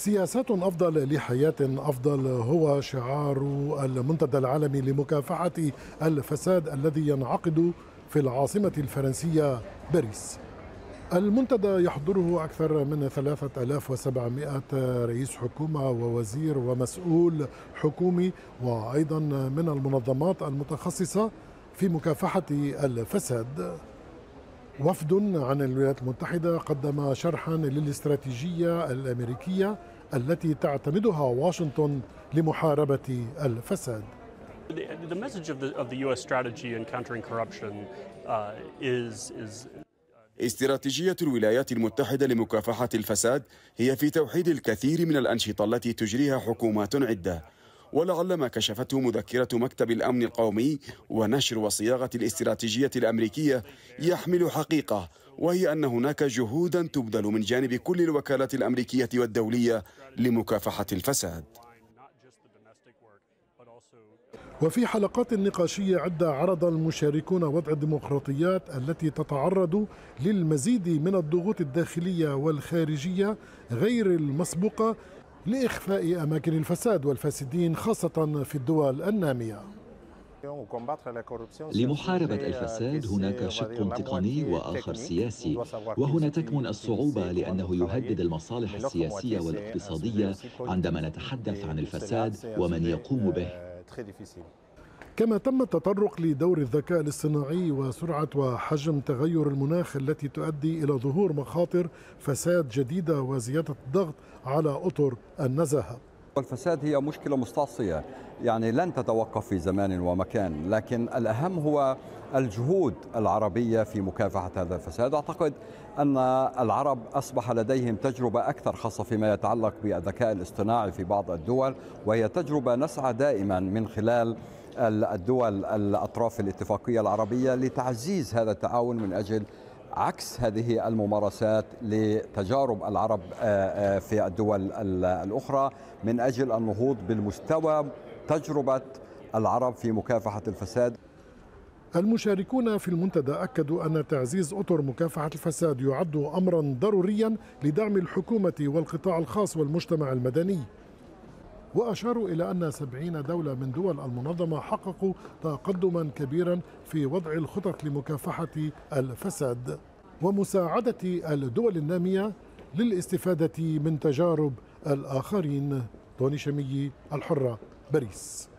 سياسات أفضل لحياة أفضل هو شعار المنتدى العالمي لمكافحة الفساد الذي ينعقد في العاصمة الفرنسية باريس. المنتدى يحضره أكثر من 3700 رئيس حكومة ووزير ومسؤول حكومي، وأيضا من المنظمات المتخصصة في مكافحة الفساد. وفد عن الولايات المتحدة قدم شرحا للاستراتيجية الأمريكية التي تعتمدها واشنطن لمحاربة الفساد. The message of the U.S. strategy in countering corruption is استراتيجية الولايات المتحدة لمكافحة الفساد هي في توحيد الكثير من الأنشطة التي تجريها حكومات عدة، ولعل ما كشفته مذكرة مكتب الأمن القومي ونشر وصياغة الاستراتيجية الأمريكية يحمل حقيقة، وهي أن هناك جهودا تبذل من جانب كل الوكالات الأمريكية والدولية لمكافحة الفساد. وفي حلقات نقاشية عدة عرض المشاركون وضع الديمقراطيات التي تتعرض للمزيد من الضغوط الداخلية والخارجية غير المسبوقة لإخفاء أماكن الفساد والفاسدين خاصة في الدول النامية. لمحاربة الفساد هناك شق تقني وآخر سياسي، وهنا تكمن الصعوبة لأنه يهدد المصالح السياسية والاقتصادية عندما نتحدث عن الفساد ومن يقوم به. كما تم التطرق لدور الذكاء الاصطناعي وسرعة وحجم تغير المناخ التي تؤدي إلى ظهور مخاطر فساد جديدة وزيادة الضغط على أطر النزاهة. الفساد هي مشكلة مستعصية، يعني لن تتوقف في زمان ومكان، لكن الأهم هو الجهود العربية في مكافحة هذا الفساد. أعتقد أن العرب أصبح لديهم تجربة أكثر خاصة فيما يتعلق بالذكاء الاصطناعي في بعض الدول، وهي تجربة نسعى دائما من خلال الدول الأطراف الاتفاقية العربية لتعزيز هذا التعاون من أجل عكس هذه الممارسات لتجارب العرب في الدول الأخرى من أجل النهوض بالمستوى تجربة العرب في مكافحة الفساد. المشاركون في المنتدى أكدوا أن تعزيز أطر مكافحة الفساد يعد أمرا ضروريا لدعم الحكومة والقطاع الخاص والمجتمع المدني، وأشاروا إلى أن 70 دولة من دول المنظمة حققوا تقدما كبيرا في وضع الخطط لمكافحة الفساد ومساعدة الدول النامية للاستفادة من تجارب الآخرين. توني شمي، الحرة، باريس.